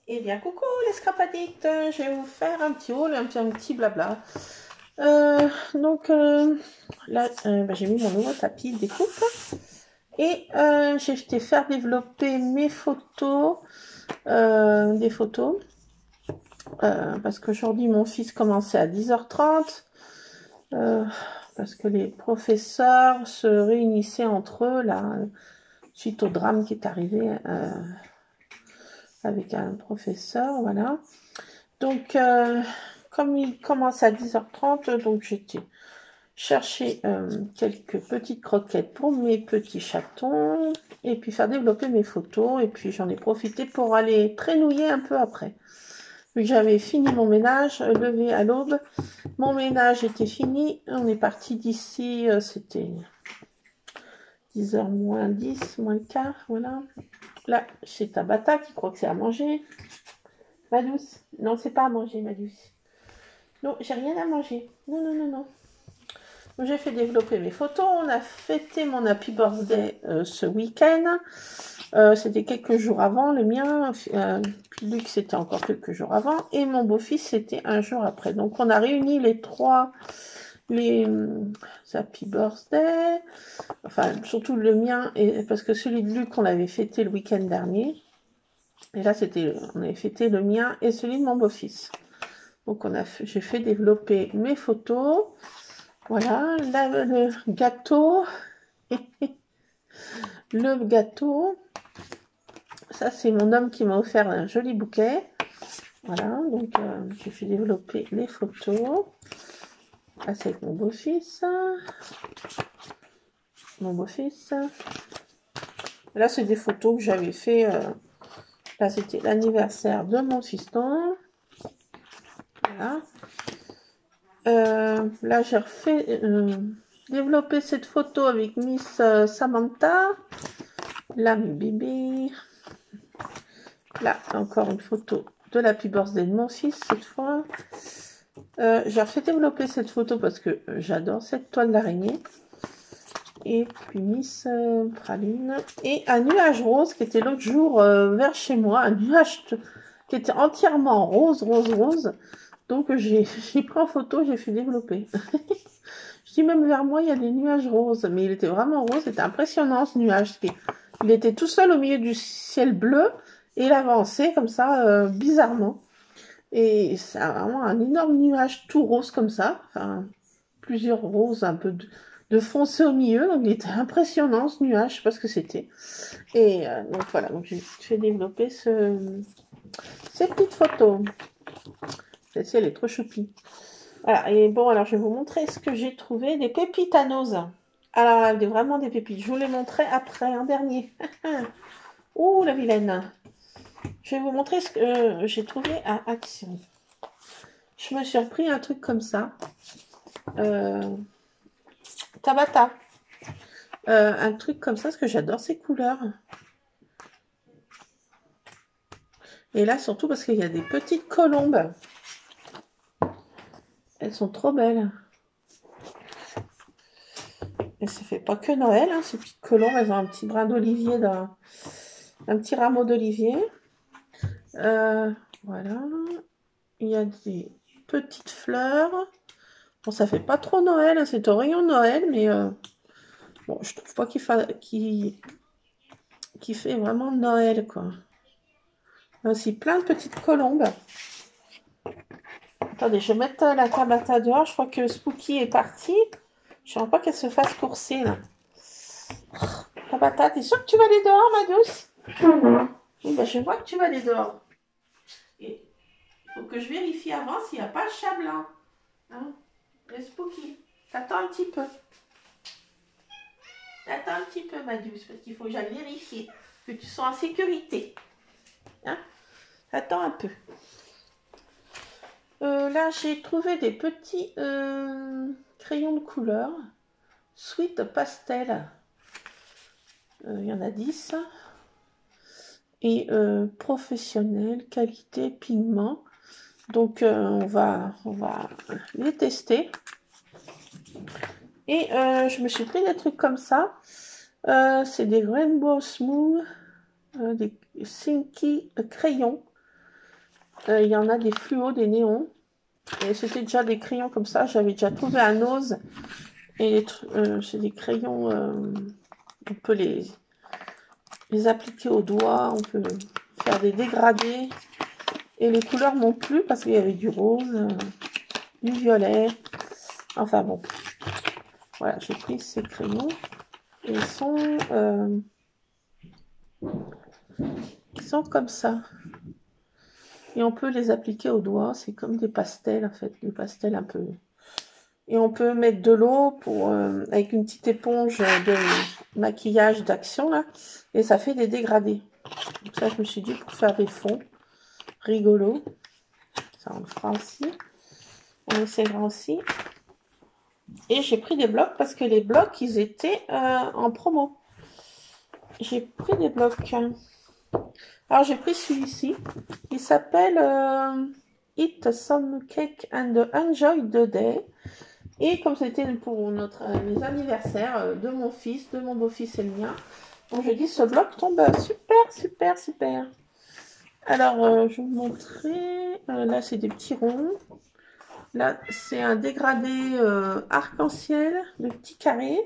Eh bien, coucou les scrapadites, je vais vous faire un petit haul, un petit blabla. Là, j'ai mis mon nouveau tapis de découpe et j'ai été faire développer mes photos, des photos, parce qu'aujourd'hui mon fils commençait à 10h30, parce que les professeurs se réunissaient entre eux là, suite au drame qui est arrivé avec un professeur, voilà. Donc, comme il commence à 10h30, donc j'étais chercher quelques petites croquettes pour mes petits chatons, et puis faire développer mes photos, et puis j'en ai profité pour aller traînouiller un peu après. Vu que j'avais fini mon ménage, levé à l'aube, mon ménage était fini, on est parti d'ici, c'était 10h moins 10, moins le quart, voilà. Là, c'est Tabata qui croit que c'est à manger. Ma douce, non, c'est pas à manger, ma douce. Non, j'ai rien à manger. Non, non, non, non. Donc, j'ai fait développer mes photos. On a fêté mon Happy Birthday ce week-end. C'était quelques jours avant. Le mien, puis Luc, c'était encore quelques jours avant. Et mon beau-fils, c'était un jour après. Donc, on a réuni les trois, les Happy Birthday. Enfin, surtout le mien, et, parce que celui de Luc, on l'avait fêté le week-end dernier. Et là, on avait fêté le mien et celui de mon beau-fils. Donc, j'ai fait développer mes photos. Voilà, là, le gâteau. Le gâteau. Ça, c'est mon homme qui m'a offert un joli bouquet. Voilà, donc j'ai fait développer les photos. Là, c'est avec mon beau-fils. Mon beau-fils. Là, c'est des photos que j'avais fait. Là, c'était l'anniversaire de mon fiston. Voilà. Là, j'ai refait développer cette photo avec Miss Samantha. Là, mes bébés. Là, encore une photo de l'Happy Birthday de mon fils, cette fois. J'ai refait développer cette photo parce que j'adore cette toile d'araignée. Et puis Miss Praline. Et un nuage rose qui était l'autre jour vers chez moi. Un nuage qui était entièrement rose, rose, rose. Donc j'ai pris en photo, j'ai fait développer. Je dis même vers moi, il y a des nuages roses. Mais il était vraiment rose, c'était impressionnant ce nuage. Il était tout seul au milieu du ciel bleu. Et il avançait comme ça, bizarrement. Et c'est vraiment un énorme nuage tout rose comme ça. Enfin, plusieurs roses, un peu de foncé au milieu. Donc il était impressionnant ce nuage, je sais pas ce que c'était. Et donc voilà, donc j'ai fait développer ces petites photos. Celle-ci, elle est trop choupie. Voilà, et bon, alors je vais vous montrer ce que j'ai trouvé, des pépites à nose. Alors là, vraiment des pépites. Je vous les montrerai après, un dernier. Ouh, la vilaine. Je vais vous montrer ce que j'ai trouvé à Action. Je me suis repris un truc comme ça. Tabata. Un truc comme ça, parce que j'adore ces couleurs. Et là, surtout parce qu'il y a des petites colombes. Elles sont trop belles. Et ça fait pas que Noël, hein, ces petites colombes. Elles ont un petit brin d'olivier, un petit rameau d'olivier. Voilà. Il y a des petites fleurs. Bon, ça fait pas trop Noël, hein, c'est au rayon de Noël, mais bon, je trouve pas qu'il fait vraiment Noël, quoi. Il y a aussi plein de petites colombes. Attendez, je vais mettre la Tabata dehors. Je crois que Spooky est parti. Je ne veux pas qu'elle se fasse courser, là. Tabata, t'es sûre que tu vas aller dehors, ma douce? Oui, ben, je vois que tu vas aller dehors. Et il faut que je vérifie avant s'il n'y a pas le chat blanc. Hein? Le Spooky, t'attends un petit peu. T'attends un petit peu, ma douce, parce qu'il faut que j'aille vérifier que tu sois en sécurité. Hein? Attends un peu. Là, j'ai trouvé des petits crayons de couleur. Sweet Pastel. Il y en a 10. Et professionnel, qualité, pigment. Donc, on va les tester. Et je me suis pris des trucs comme ça. C'est des Rainbow Smooth, des Sinky crayons. il y en a des fluos, des néons. Et c'était déjà des crayons comme ça. J'avais déjà trouvé un Nose. Et c'est des crayons, on peut les appliquer au doigt, on peut faire des dégradés. Et les couleurs m'ont plu parce qu'il y avait du rose, du violet. Enfin bon, voilà, j'ai pris ces crayons. Et ils sont comme ça. Et on peut les appliquer au doigt. C'est comme des pastels, en fait, des pastels un peu. Et on peut mettre de l'eau pour avec une petite éponge de maquillage d'action là, et ça fait des dégradés. Donc ça, je me suis dit pour faire des fonds rigolo. Ça, on le fera aussi. On essaiera aussi. Et j'ai pris des blocs parce que les blocs, ils étaient en promo. J'ai pris des blocs. Alors, j'ai pris celui-ci. Il s'appelle Eat some cake and enjoy the day. Et comme c'était pour les anniversaires de mon fils, de mon beau-fils et le mien, donc je dis ce bloc tombe super, super, super. Alors, je vais vous montrer. Là, c'est des petits ronds. Là, c'est un dégradé arc-en-ciel de petits carrés.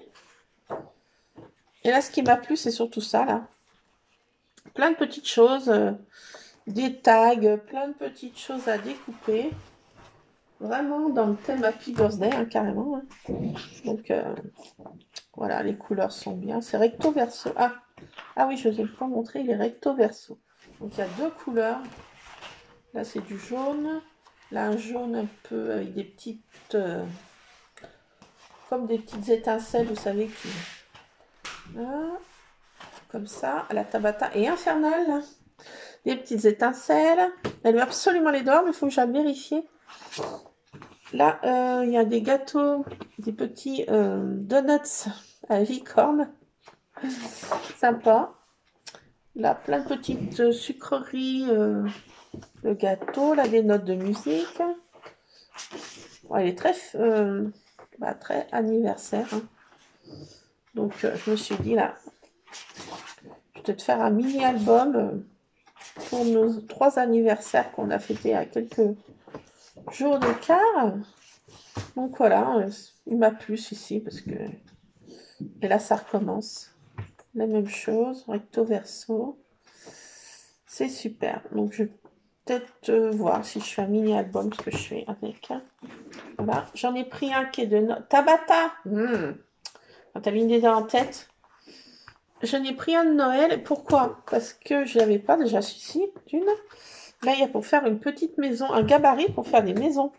Et là, ce qui m'a plu, c'est surtout ça, là. Plein de petites choses, des tags, plein de petites choses à découper. Vraiment dans le thème Happy Birthday, hein, carrément. Hein. Donc, voilà, les couleurs sont bien. C'est recto verso. Ah oui, je ne vous ai pas montré, il est recto verso. Donc, il y a deux couleurs. Là, c'est du jaune. Là, un jaune un peu avec des petites... comme des petites étincelles, vous savez, qui... Là, comme ça, la Tabata est infernale. Là. Des petites étincelles. Elle veut absolument les dehors, mais il faut que j'aille vérifier. Là, il y a des gâteaux, des petits donuts à licorne. Sympa. Là, plein de petites sucreries de gâteaux. Là, des notes de musique. Bon, elle est très, très anniversaire. Hein. Donc, je me suis dit, là, je vais peut-être faire un mini-album pour nos 3 anniversaires qu'on a fêtés à quelques jours d'écart. Donc, voilà, il m'a plu ici parce que... Et là, ça recommence. La même chose, recto verso. C'est super. Donc, je vais peut-être voir si je fais un mini-album, ce que je fais avec. Voilà. J'en ai pris un qui est de Tabata. Quand t'as mis une idée en tête. J'en ai pris un de Noël. Pourquoi? Parce que je n'avais pas déjà celui-ci, d'une. Là, il y a pour faire une petite maison, un gabarit pour faire des maisons.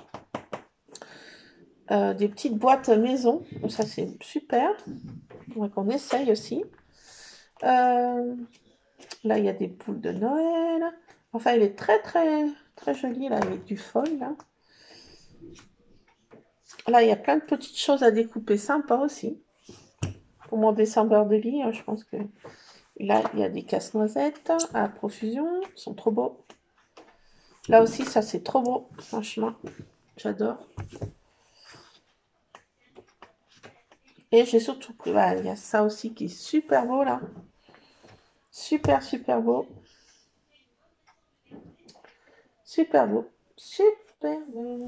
Des petites boîtes maison. Donc, ça, c'est super. Donc, on essaye aussi. Là, il y a des boules de Noël. Enfin, il est très, très, très joli, là, avec du foil, là. Là, il y a plein de petites choses à découper, sympa aussi. Pour mon décembre de vie, je pense que... Là, il y a des casse-noisettes à profusion. Ils sont trop beaux. Là aussi, ça, c'est trop beau. Franchement, j'adore. Et j'ai surtout pris... Voilà, il y a ça aussi qui est super beau, là. Super, super beau. Super beau. Super beau.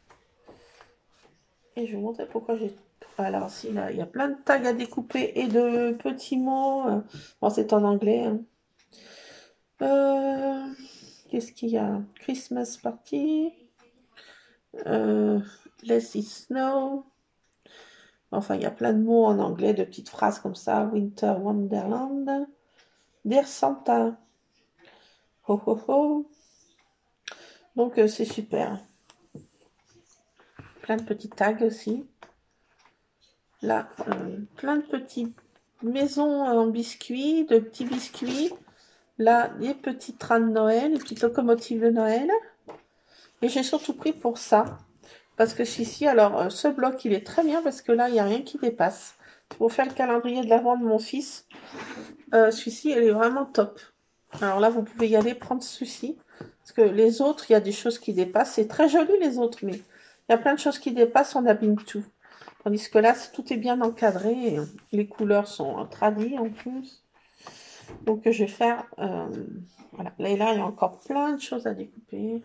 Et je vais vous montrer pourquoi j'ai... Alors, si, là, il y a plein de tags à découper et de petits mots. Bon, c'est en anglais. Hein. Qu'est-ce qu'il y a? Christmas Party. Let it snow. Enfin, il y a plein de mots en anglais, de petites phrases comme ça. Winter Wonderland. Dear Santa. Ho, ho, ho. Donc, c'est super. Plein de petits tags aussi. Là, plein de petites maisons en biscuits, de petits biscuits. Là, des petits trains de Noël, des petites locomotives de Noël. Et j'ai surtout pris pour ça. Parce que ici, alors, ce bloc, il est très bien parce que là, il n'y a rien qui dépasse. Pour faire le calendrier de l'avant de mon fils, celui-ci, il est vraiment top. Alors là, vous pouvez y aller prendre celui-ci. Parce que les autres, il y a des choses qui dépassent. C'est très joli, les autres, mais il y a plein de choses qui dépassent, on abîme tout. Tandis que là, tout est bien encadré. Et les couleurs sont tradies en plus. Donc, je vais faire... voilà. Là, et là, il y a encore plein de choses à découper. voyez.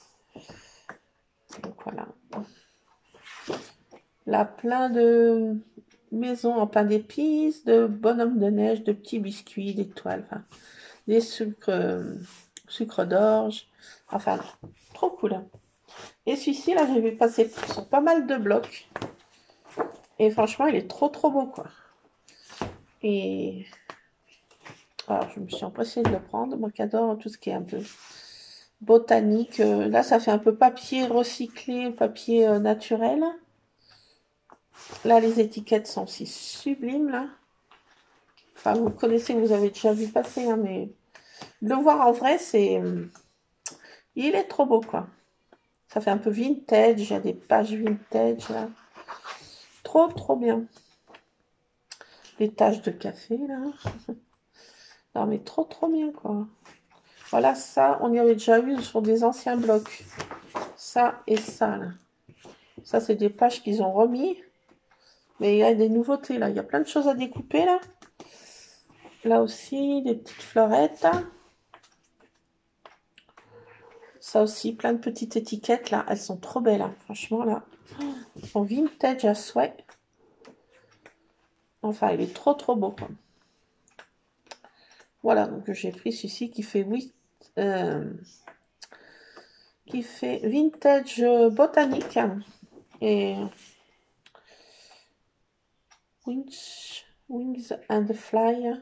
Donc voilà. Là, plein de maisons en pain d'épices, de bonhommes de neige, de petits biscuits, d'étoiles, enfin, des sucres d'orge. Enfin, trop cool. Hein. Et celui-ci, là, j'ai vu passer sur pas mal de blocs. Et franchement, il est trop beau, quoi. Et alors, je me suis empressée de le prendre. Moi qui adore tout ce qui est un peu botanique. Là, ça fait un peu papier recyclé, papier naturel. Là, les étiquettes sont aussi sublimes, là. Enfin, vous connaissez, vous avez déjà vu passer, hein, mais le voir en vrai, c'est... Il est trop beau, quoi. Ça fait un peu vintage, il y a des pages vintage, là. Trop bien. Les taches de café, là. Non, mais trop bien, quoi. Voilà, ça, on y avait déjà eu sur des anciens blocs. Ça et ça, là. Ça, c'est des pages qu'ils ont remis. Mais il y a des nouveautés, là. Il y a plein de choses à découper, là. Là aussi, des petites fleurettes. Ça aussi, plein de petites étiquettes, là. Elles sont trop belles, hein. Franchement, là. Elles sont vintage à souhait. Enfin, il est trop beau, quoi. Voilà, donc j'ai pris celui-ci qui fait vintage botanique. Et Wings and Fly.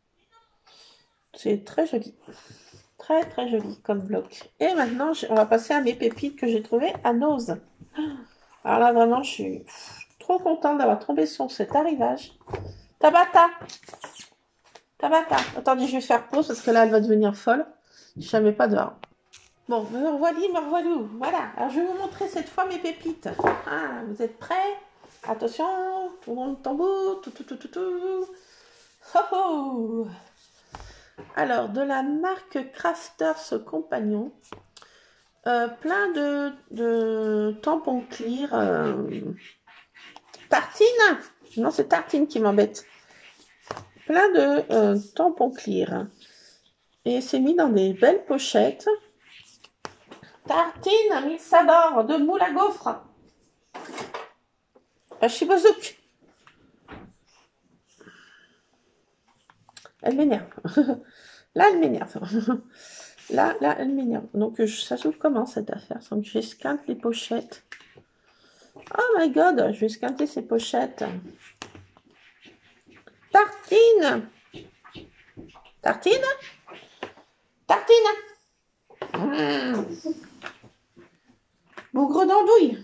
C'est très joli. Très joli comme bloc. Et maintenant, on va passer à mes pépites que j'ai trouvées à Nose. Alors là, vraiment, je suis trop contente d'avoir tombé sur cet arrivage. Tabata! Attendez, je vais faire pause parce que là, elle va devenir folle. Je ne savais pas dehors. Bon, me revoilà. Voilà. Alors, je vais vous montrer cette fois mes pépites. Ah, vous êtes prêts? Attention, tout le monde tambour. Tout. Oh. Alors, de la marque Crafters Compagnon, plein de tampons clear. Tartine? Non, c'est Tartine qui m'embête. Plein de tampons clear. Et c'est mis dans des belles pochettes. Tartine a mis sa barre de moule à gaufres. Chibozouk. Elle m'énerve. Là, elle m'énerve. Là, elle m'énerve. Donc, ça s'ouvre comment cette affaire? Donc, j'esquinte les pochettes. Oh my god, je vais esquinter ces pochettes. Tartine. Bougre d'andouille.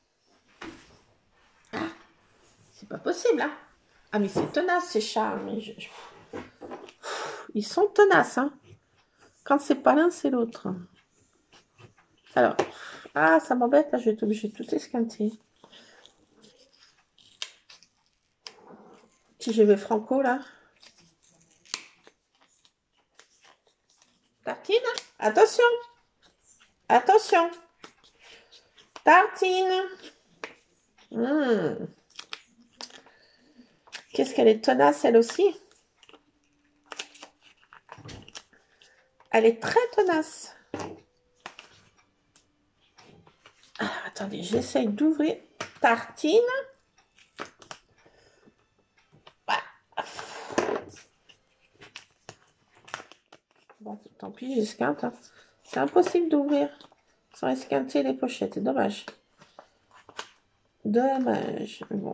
Ah, c'est pas possible, hein. Ah, mais c'est tenace, ces chats. Mais ils sont tenaces, hein. Quand c'est pas l'un, c'est l'autre. Alors, ça m'embête, là, je vais être obligée de tout esquinter. Si je vais franco, là. Tartine, attention. Tartine. Qu'est-ce qu'elle est tenace, elle aussi. Elle est très tenace. Ah, attendez, j'essaye d'ouvrir. Tartine. Bon, tant pis, j'esquinte. Hein. C'est impossible d'ouvrir sans esquinter les pochettes. C'est dommage. Bon.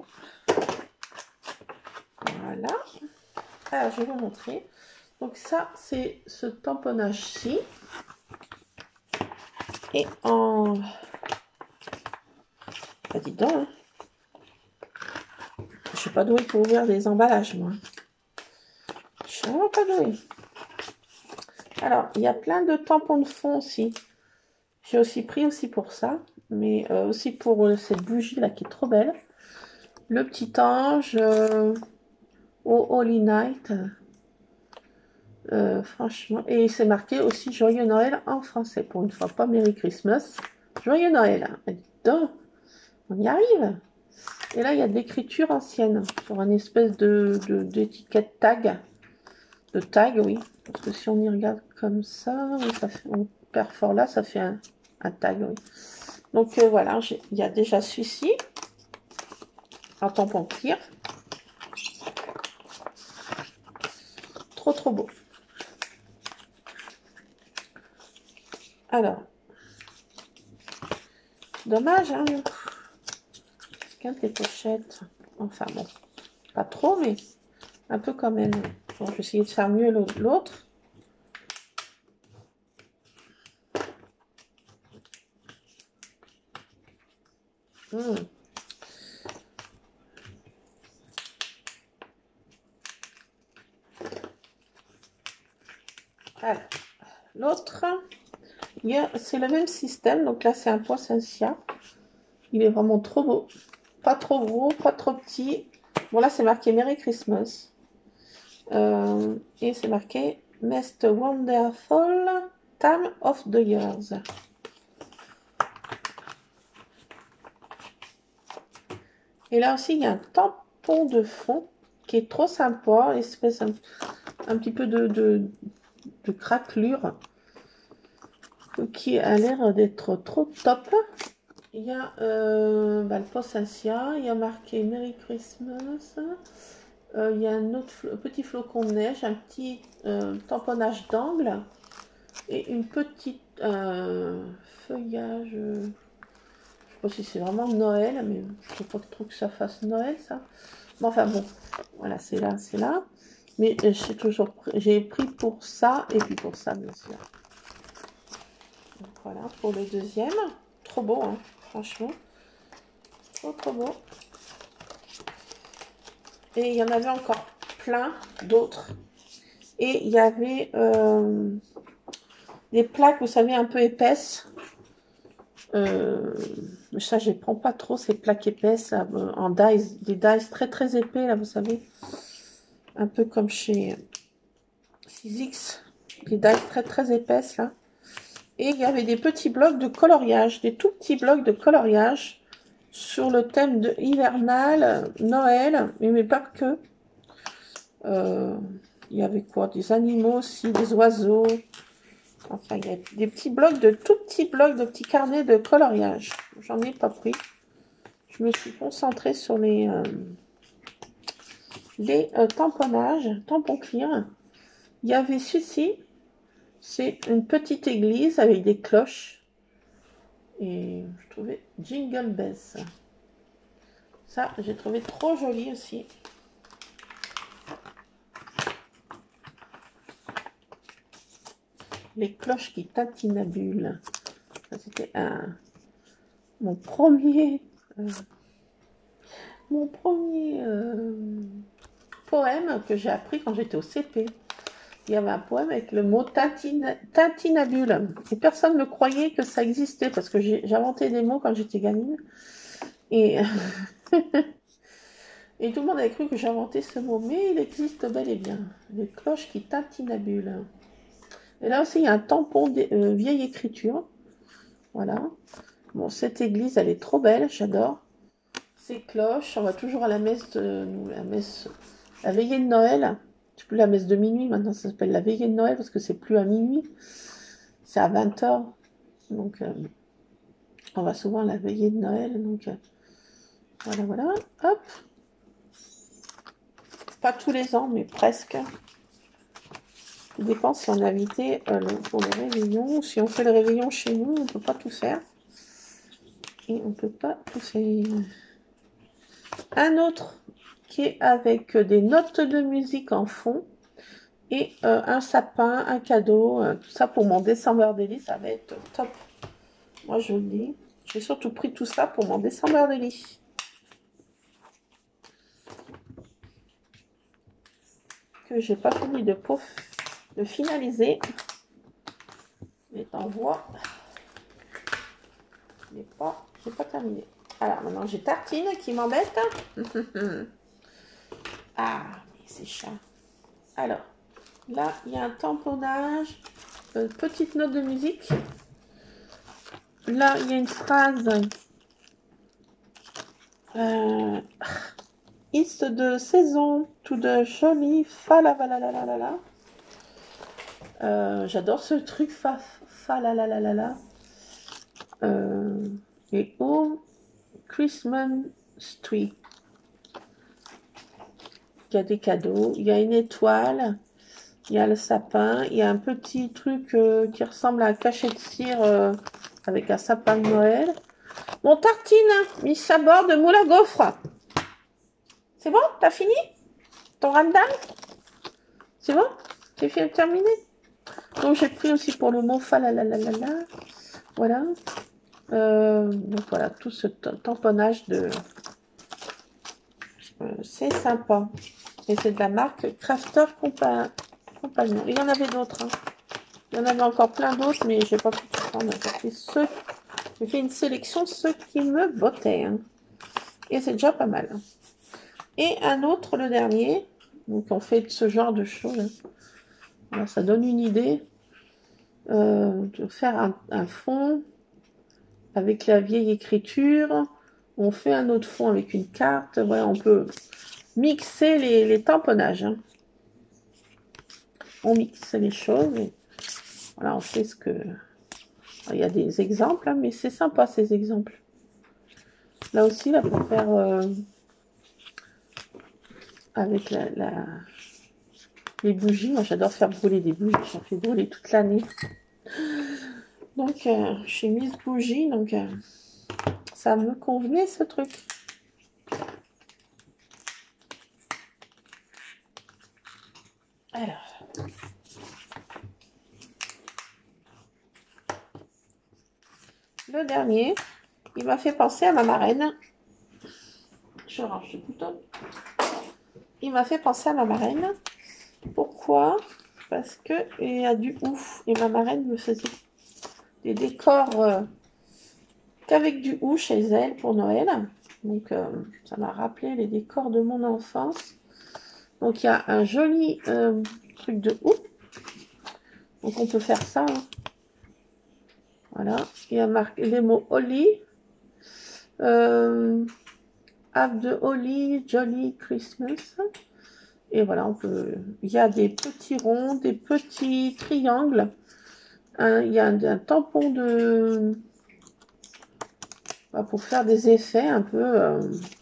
Voilà. Alors, je vais vous montrer. Donc ça, c'est ce tamponnage-ci. Et en... Bah, dis donc, hein. Je suis pas douée pour ouvrir des emballages, moi. Je suis vraiment pas douée. Alors, il y a plein de tampons de fond aussi. J'ai aussi pris aussi pour ça. Mais aussi pour cette bougie-là qui est trop belle. Le petit ange... au Holy Night. Franchement, et c'est marqué aussi Joyeux Noël en français pour une fois, pas Merry Christmas. Joyeux Noël. Donc, on y arrive. Et là, il y a de l'écriture ancienne sur une espèce d'étiquette tag. De tag, oui. Parce que si on y regarde comme ça, oui, ça fait, on perfore là, ça fait un tag. Oui. Donc voilà, il y a déjà celui-ci, un tampon clear. Trop beau. Alors, dommage, hein. Regarde les pochettes. Enfin bon, pas trop, mais un peu quand même. Bon, je vais essayer de faire mieux l'autre. Voilà. L'autre, c'est le même système. Donc là, c'est un poisson-cia. Il est vraiment trop beau. Pas trop gros, pas trop petit. Bon, là, c'est marqué Merry Christmas. Et c'est marqué Most Wonderful Time of the Years. Et là aussi, il y a un tampon de fond qui est trop sympa. Espèce un petit peu de craquelure qui a l'air d'être trop top. Il y a le poisson-cia, il y a marqué Merry Christmas. Il y a un autre petit flocon de neige, un petit tamponnage d'angle et une petite feuillage. Je sais pas si c'est vraiment Noël, mais je ne sais pas trop que ça fasse Noël, ça. Bon, enfin bon, voilà, c'est là, c'est là. Mais j'ai pris pour ça et puis pour ça, bien sûr. Donc voilà, pour le deuxième. Trop beau, hein, franchement. Trop beau. Et il y en avait encore plein d'autres. Et il y avait des plaques, vous savez, un peu épaisses. Ça, je ne prends pas trop, ces plaques épaisses là, en dies, des dies très épais, là, vous savez. Un peu comme chez 6X, des dies très épaisses, là. Et il y avait des petits blocs de coloriage, des tout petits blocs de coloriage sur le thème de hivernal, Noël, mais pas que. Il y avait quoi? Des animaux aussi, des oiseaux. Enfin, il y a des petits blocs tout petits blocs de petits carnets de coloriage. J'en ai pas pris. Je me suis concentrée sur les tamponnages, tampons clear. Il y avait ceci. C'est une petite église avec des cloches. Et je trouvais Jingle Bells. Ça, j'ai trouvé trop joli aussi. Les cloches qui tatinabulent. C'était mon premier poème que j'ai appris quand j'étais au CP. Il y avait un poème avec le mot tintinabule. Et personne ne croyait que ça existait parce que j'inventais des mots quand j'étais gamine. Et, et tout le monde avait cru que j'inventais ce mot. Mais il existe bel et bien. Les cloches qui tintinabulent. Et là aussi, il y a un tampon vieille écriture. Voilà. Bon, cette église, elle est trop belle. J'adore. Ces cloches. On va toujours à la messe, la veillée de Noël. C'est plus la messe de minuit, maintenant ça s'appelle la veillée de Noël parce que c'est plus à minuit, c'est à 20h. Donc on va souvent à la veillée de Noël. Donc voilà. Hop. Pas tous les ans, mais presque. Ça dépend si on est invité pour le réveillon. Si on fait le réveillon chez nous, on ne peut pas tout faire. Et on ne peut pas tout faire. Un autre qui est avec des notes de musique en fond. Et un sapin, un cadeau, tout ça pour mon December Daily, ça va être top. Moi je le dis. J'ai surtout pris tout ça pour mon December Daily. Que j'ai pas fini de finaliser. Mais t'en vois. J'ai pas terminé. Alors maintenant j'ai Tartine qui m'embête. Ah, mais c'est chat. Alors, là, il y a un tamponnage. Petite note de musique. Là, il y a une phrase. It's de saison, tout de joli, fa la la la la la la. J'adore ce truc fa la la la la la. Et au Christmas Tree. Il y a des cadeaux, il y a une étoile, il y a le sapin, il y a un petit truc qui ressemble à un cachet de cire avec un sapin de Noël. Mon tartine, mise à bord de moule à gaufres. C'est bon? T'as fini? Ton ramdam? C'est bon? C'est fini, terminé? Donc j'ai pris aussi pour le mot fa la la la la la. Voilà. Donc voilà, tout ce tamponnage de... c'est sympa. Et c'est de la marque Crafter Compagnon. Il y en avait d'autres. Hein. Il y en avait encore plein d'autres, mais j'ai pas pu tout prendre. J'ai fait une sélection de ceux qui me bottaient. Hein. Et c'est déjà pas mal. Et un autre, le dernier. Donc on fait ce genre de choses. Hein. Alors, ça donne une idée de faire un fond avec la vieille écriture. On fait un autre fond avec une carte. Voilà, on peut mixer les tamponnages. Hein. On mixe les choses. Et voilà, on fait ce que... Il y a des exemples, hein, mais c'est sympa ces exemples. Là aussi, là, pour faire avec les bougies. Moi, j'adore faire brûler des bougies. J'en fais brûler toute l'année. Donc, j'ai mis ce bougie. Donc, ça me convenait, ce truc. Alors. Le dernier, il m'a fait penser à ma marraine. Je range le bouton. Il m'a fait penser à ma marraine. Pourquoi? Parce que il y a du ouf. Et ma marraine me faisait des décors qu'avec du hou chez elle pour Noël. Donc, ça m'a rappelé les décors de mon enfance. Donc, il y a un joli truc de hou. Donc, on peut faire ça. Hein. Voilà. Il y a marqué les mots Holly. Have the Holly Jolly Christmas. Et voilà, on peut... il y a des petits ronds, des petits triangles. Il y a un tampon de... pour faire des effets un peu...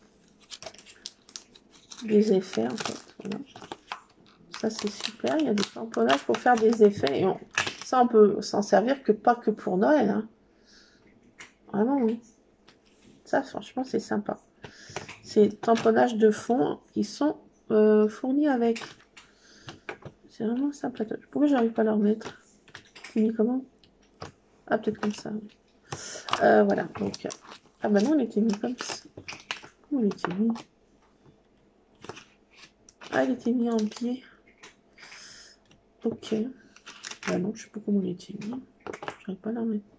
des effets en fait. Voilà. Ça c'est super, il y a des tamponnages pour faire des effets. Et ça on peut s'en servir pas que pour Noël. Hein. Vraiment oui. Ça franchement c'est sympa. Ces tamponnages de fond qui sont fournis avec. C'est vraiment sympa. Pourquoi j'arrive pas à leur mettre? C'est mis comment? Ah peut-être comme ça. Voilà, donc... Ah bah non, il était mis comme ça. Comment il était mis? Ah, il était mis en pied. Ok. Bah non, je sais pas comment il était mis. J'arrive pas à l'en mettre.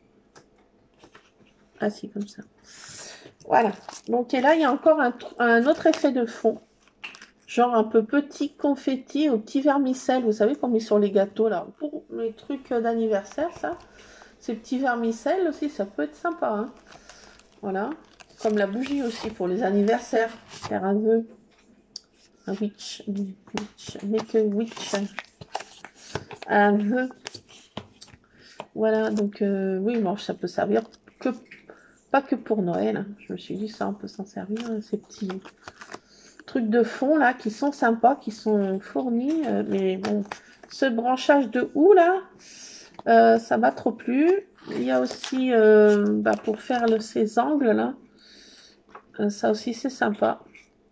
Ah si, comme ça. Voilà. Donc, et là, il y a encore un autre effet de fond. Genre un peu petit confetti au petit vermicelle. Vous savez qu'on met sur les gâteaux, là. Pour les trucs d'anniversaire, ça. Ces petits vermicelles aussi, ça peut être sympa. Hein. Voilà. Comme la bougie aussi pour les anniversaires. Faire un vœu. Un witch. Make a witch. Un vœu. Voilà, donc oui, bon, ça peut servir pas que pour Noël. Hein. Je me suis dit, ça, on peut s'en servir. Hein, ces petits trucs de fond, là, qui sont sympas, qui sont fournis. Mais bon, ce branchage de houx, là, ça m'a trop plu. Il y a aussi, pour faire ces angles, là. Ça aussi, c'est sympa.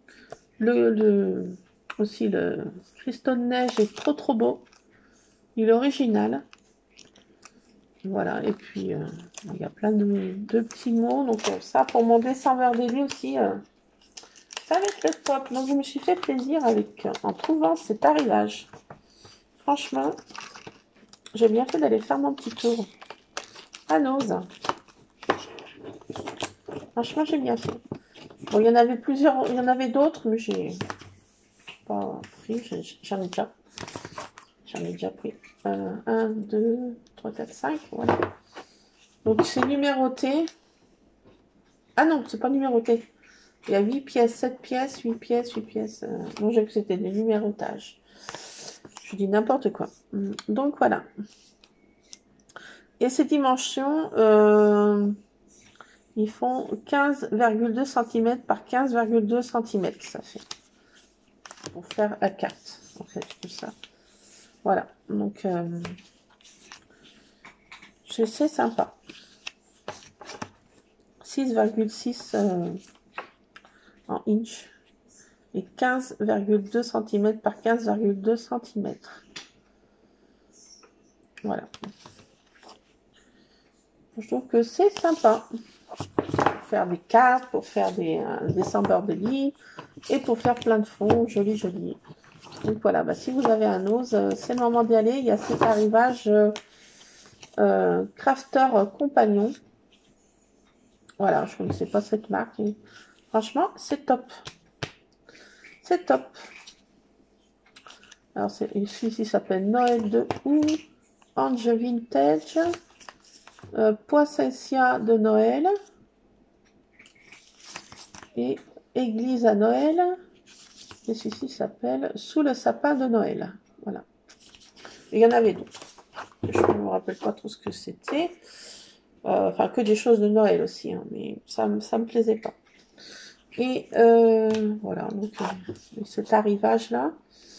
Aussi, le cristaux de neige est trop beau. Il est original. Voilà, et puis il y a plein de petits mots. Donc ça, pour mon December Daily aussi, ça va être le top. Donc je me suis fait plaisir en trouvant cet arrivage. Franchement, j'ai bien fait d'aller faire mon petit tour à Nose. Franchement, j'ai bien fait. Bon, il y en avait plusieurs, il y en avait d'autres, mais j'ai pas pris. J'en ai déjà pris 1, 2, 3, 4, 5. Voilà. Donc c'est numéroté. Ah non, c'est pas numéroté. Il y a 8 pièces, 7 pièces, 8 pièces, 8 pièces. Non, j'ai que c'était des numérotages. Je dis n'importe quoi. Donc voilà. Et ces dimensions, ils font 15,2 cm par 15,2 cm. Ça fait pour faire la carte. En fait, tout ça. Voilà. Donc, c'est sympa. 6,6 en inch. Et 15,2 cm par 15,2 cm. Voilà. Je trouve que c'est sympa. Pour faire des cartes, pour faire des descendeurs de lit et pour faire plein de fonds, joli. Donc voilà, bah, si vous avez un ose, c'est le moment d'y aller. Il y a cet arrivage Crafter Compagnon. Voilà, je ne connaissais pas cette marque. Et franchement, c'est top. C'est top. Alors, celui-ci s'appelle Noël de Ou, Ange Vintage, Poinsettia de Noël et Église à Noël. Et celui-ci s'appelle Sous le sapin de Noël. Voilà. Et il y en avait d'autres. Je ne me rappelle pas trop ce que c'était. Enfin, que des choses de Noël aussi. Hein, mais ça me plaisait pas. Et voilà. Donc, cet arrivage-là.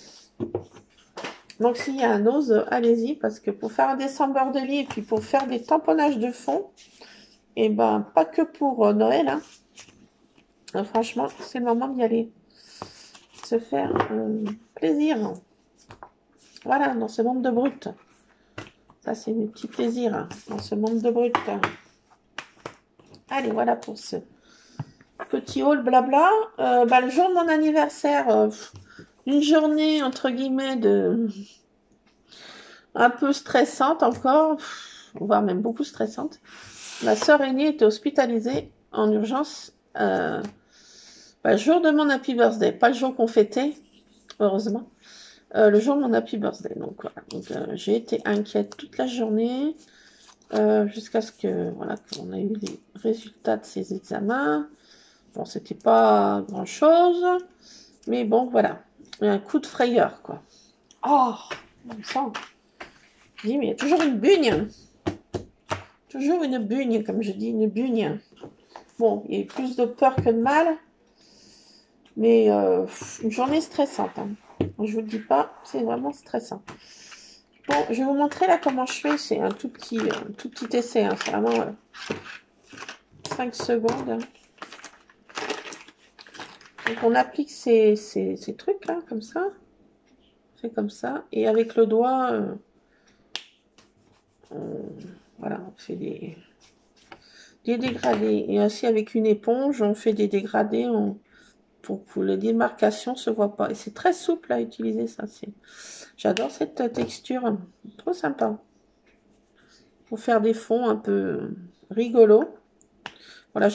Donc, s'il y a un ose, allez-y. Parce que pour faire un descendeur de lit et puis pour faire des tamponnages de fond, et ben, pas que pour Noël. Hein. Franchement, c'est le moment d'y aller. Se faire plaisir. Voilà, dans ce monde de brut. Ça, c'est mes petits plaisirs hein, dans ce monde de brut. Allez, voilà pour ce petit haul blabla. Bah, le jour de mon anniversaire, une journée, entre guillemets, un peu stressante encore, voire même beaucoup stressante. Ma sœur aînée était hospitalisée en urgence le jour de mon happy birthday. Pas le jour qu'on fêtait, heureusement. Le jour de mon happy birthday. Donc voilà. Donc, j'ai été inquiète toute la journée jusqu'à ce que voilà qu'on ait eu les résultats de ces examens. Bon, c'était pas grand chose, mais bon voilà, un coup de frayeur quoi. Oh, on sent. Je dis mais il y a toujours une bugne, comme je dis, une bugne. Bon, il y a eu plus de peur que de mal, mais une journée stressante. Hein. Je vous le dis pas, c'est vraiment stressant. Bon, je vais vous montrer là comment je fais. C'est un tout petit essai. Hein. C'est vraiment 5 secondes. Hein. Donc, on applique ces trucs là, comme ça. C'est comme ça. Et avec le doigt, voilà, on fait des dégradés. Et ainsi, avec une éponge, on fait des dégradés pour que les démarcations ne se voient pas. Et c'est très souple à utiliser, ça. J'adore cette texture. Trop sympa. Pour faire des fonds un peu rigolos. Voilà,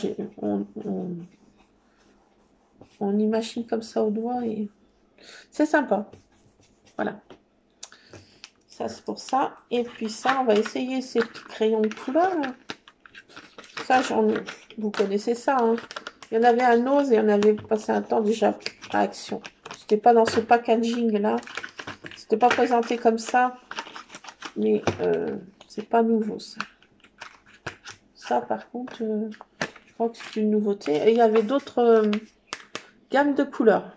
on imagine comme ça au doigt et c'est sympa. Voilà. Ça, c'est pour ça. Et puis ça, on va essayer ces petits crayons de couleur. Là. Ça, vous connaissez ça. Hein. Il y en avait un ose et on avait passé un temps déjà à Action. C'était pas dans ce packaging là. C'était pas présenté comme ça. Mais c'est pas nouveau ça. Ça, par contre, je crois que c'est une nouveauté. Et il y avait d'autres gammes de couleurs.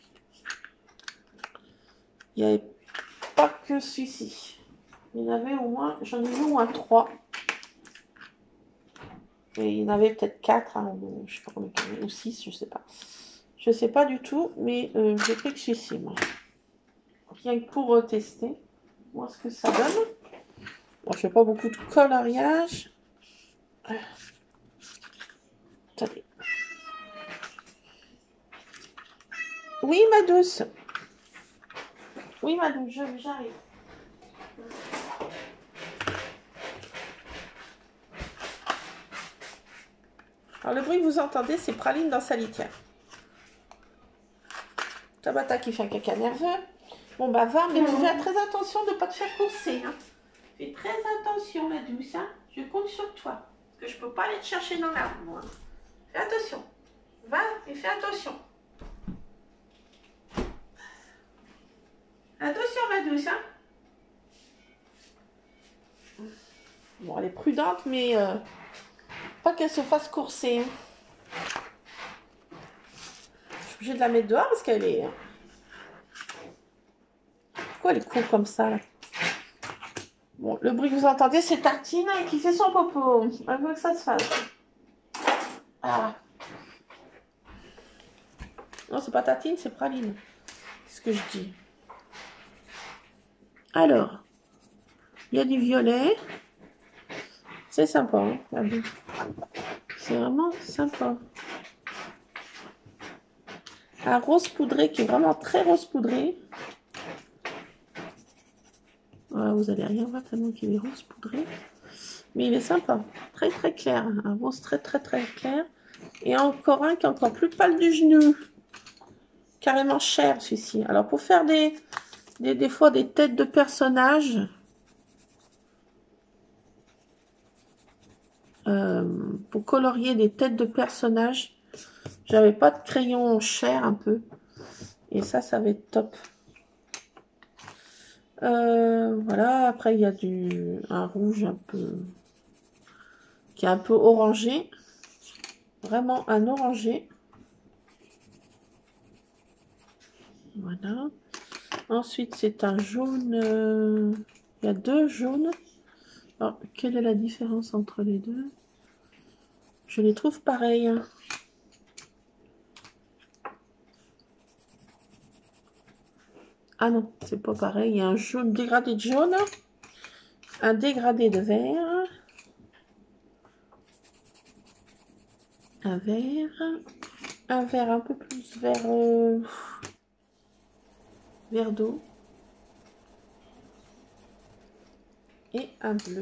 Il n'y avait pas que celui-ci. Il y en avait au moins, j'en ai vu au moins 3. Et il y en avait peut-être 4, hein, ou, je sais pas combien, ou 6, je sais pas. Je sais pas du tout, mais j'ai pris que celui-ci, moi. Rien que pour tester, voir ce que ça donne. Bon, je fais pas beaucoup de coloriage. Attendez. Oui, ma douce. Oui, ma douce, j'arrive. Alors, le bruit que vous entendez, c'est Praline dans sa litière. Tabata qui fait un caca nerveux. Bon, bah, va, mais tu fais très attention de ne pas te faire courser. Hein. Fais très attention, ma douce. Hein. Je compte sur toi. Parce que je ne peux pas aller te chercher dans l'arbre, moi. Fais attention. Va et fais attention. Attention ma douce, hein. Bon, elle est prudente, mais pas qu'elle se fasse courser. Je suis obligée de la mettre dehors parce qu'elle est... Pourquoi elle est cool comme ça là? Bon, le bruit que vous entendez, c'est Tartine qui fait son popo. Elle veut que ça se fasse. Ah. Non, c'est pas Tartine, c'est Praline. C'est ce que je dis. Alors, il y a du violet. C'est sympa, hein, c'est vraiment sympa. Un rose poudré qui est vraiment très rose poudré. Voilà, vous allez rien voir tellement qu'il est rose poudré. Mais il est sympa. Très très clair. Un rose très très très clair. Et encore un qui est encore plus pâle du genou. Carrément cher celui-ci. Alors pour faire des fois des têtes de personnages. Pour colorier des têtes de personnages. J'avais pas de crayon cher un peu. Et ça va être top. Voilà, après il y a un rouge un peu qui est un peu orangé, vraiment un orangé. Voilà. Ensuite c'est un jaune, il y a deux jaunes. Alors, quelle est la différence entre les deux? Je les trouve pareils, hein. Ah non, c'est pas pareil. Il y a un jaune, dégradé de jaune, un dégradé de vert, un vert un peu plus vert, vert d'eau, et un bleu.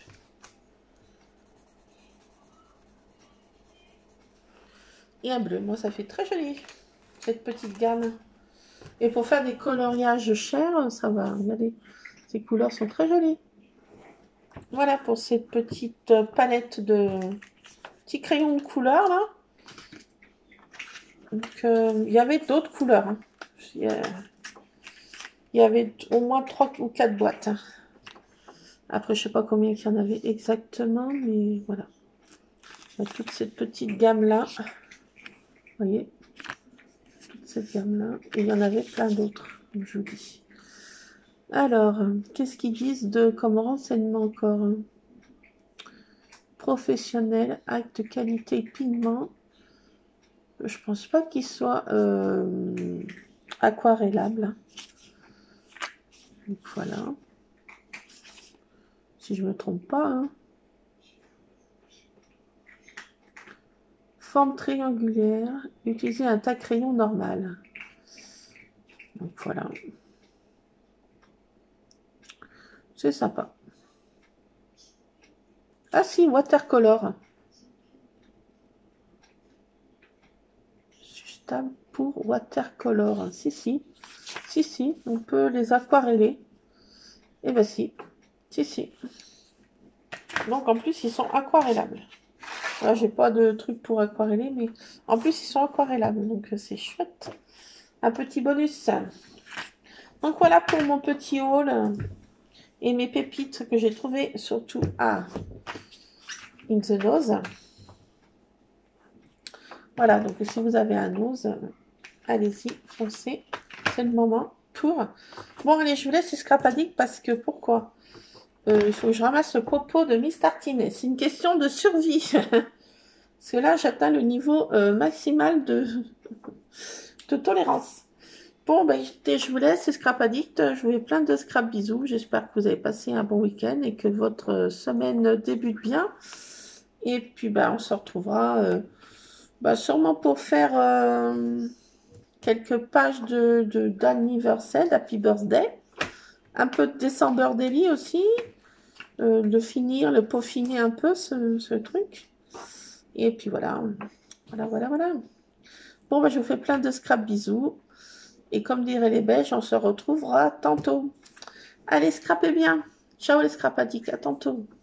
Et un bleu. Moi, ça fait très joli, cette petite gamme. Et pour faire des coloriages chers, ça va. Regardez, ces couleurs sont très jolies. Voilà pour cette petite palette de petits crayons de couleur là. Donc, il y avait d'autres couleurs, hein. Il y avait au moins 3 ou 4 boîtes, hein. Après, je sais pas combien il y en avait exactement, mais voilà. Il y a toute cette petite gamme là. Vous voyez, toute cette gamme là. Et il y en avait plein d'autres, comme je vous dis. Alors, qu'est-ce qu'ils disent comme renseignement encore? Professionnel, acte, qualité, pigment. Je pense pas qu'il soit aquarellable. Donc voilà. Si je me trompe pas, hein. Forme triangulaire. Utiliser un taille-crayon normal. Donc voilà. C'est sympa. Ah si, watercolor. Stable pour watercolor. Si, on peut les aquareller. Et ben si. Donc en plus, ils sont aquarellables. Là, j'ai pas de truc pour aquareller, mais en plus, ils sont aquarellables. Donc c'est chouette. Un petit bonus. Donc voilà pour mon petit haul et mes pépites que j'ai trouvées surtout à In The Nose. Voilà, donc si vous avez un nose, allez-y, foncez. C'est le moment pour... Bon, allez, je vous laisse Scrap Addict parce que pourquoi il faut que je ramasse le popo de Miss Tartine. C'est une question de survie. Parce que là, j'atteins le niveau maximal de tolérance. Bon, bah, écoutez, je vous laisse Scrap Addict. Je vous fais plein de scrap bisous. J'espère que vous avez passé un bon week-end et que votre semaine débute bien. Et puis, bah, on se retrouvera sûrement pour faire quelques pages d'anniversaire, d'Happy Birthday. Un peu de December Daily aussi. Le peaufiner un peu ce truc. Et puis voilà. Voilà. Bon, bah, je vous fais plein de scrap bisous. Et comme diraient les Belges, on se retrouvera tantôt. Allez, scrapez bien. Ciao les scrap addicts, à tantôt.